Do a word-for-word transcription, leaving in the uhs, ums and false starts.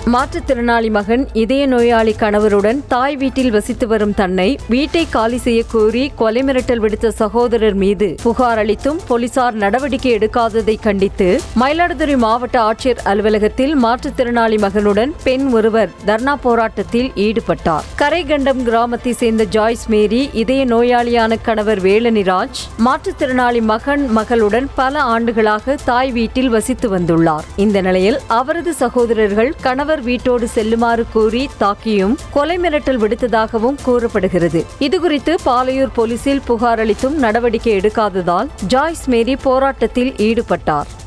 மாற்றுத்திறனாளி மகன் இதய நோயாளி கணவருடன் தாய் வீட்டில் வசித்து வரும் தன்னை வீட்டை காலி செய்ய கோரி கொலை மிரட்டல் விடுத்த சகோதரர் மீது புகார் அளித்தும் போலீசார் நடவடிக்கை எடுக்காததை கண்டித்து மயிலாடுதுறை மாவட்ட ஆட்சியர் அலுவலகத்தில் மாற்றுத்திறனாளி மகனுடன் பெண் ஒருவர் தர்ணா போராட்டத்தில் ஈடுபட்டார். கரைகண்டம் கிராமத்தை சேர்ந்த ஜாய்ஸ் மேரி இதய நோயாளியான கணவர் வேலனிராஜ் மாற்றுத்திறனாளி மகன் மகளுடன் பல ஆண்டுகளாக தாய் வீட்டில் வசித்து வந்துள்ளார். இந்த நிலையில் அவரது சகோதரர்கள் கணவர் வீட்டோடு செல்லுமாறு கூறி தாக்கியும் கொலை மிரட்டல் விடுத்ததாகவும் கூறப்படுகிறது. இதுகுறித்து பாலையூர் போலீசில் புகார் அளித்தும் நடவடிக்கை எடுக்காததால் ஜாய்ஸ் மேரி போராட்டத்தில் ஈடுபட்டார்.